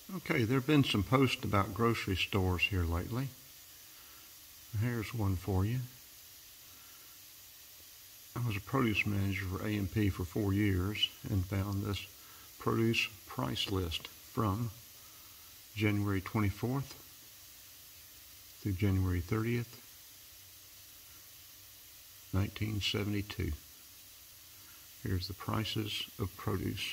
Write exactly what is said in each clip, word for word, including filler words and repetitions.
Okay, there have been some posts about grocery stores here lately. Here's one for you. I was a produce manager for A and P for four years and found this produce price list from January twenty-fourth through January thirtieth, nineteen seventy-two. Here's the prices of produce.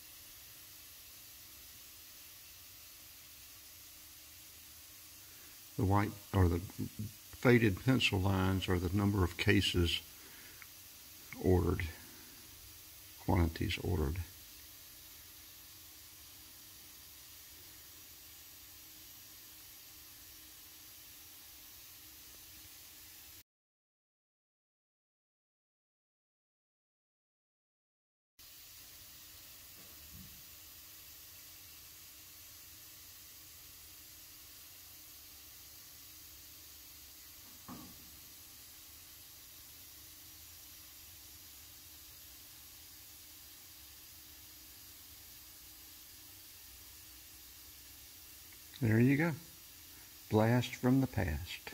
The white or the faded pencil lines are the number of cases ordered, quantities ordered. There you go. Blast from the past.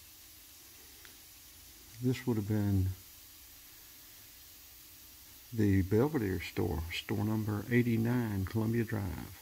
This would have been the Belvedere store, store number eighty-nine, Columbia Drive.